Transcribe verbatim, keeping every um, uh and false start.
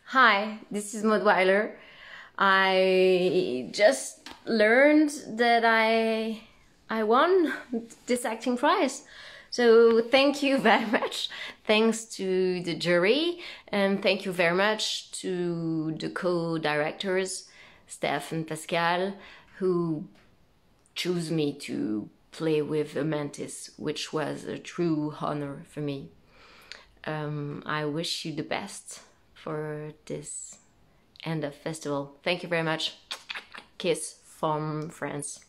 Hi, this is Maude Wyler. I just learned that I I won this acting prize. So thank you very much. Thanks to the jury, and thank you very much to the co-directors, Steph and Pascal, who chose me to play with a mantis, which was a true honor for me. Um, I wish you the best for this end of festival. Thank you very much. Kiss from France.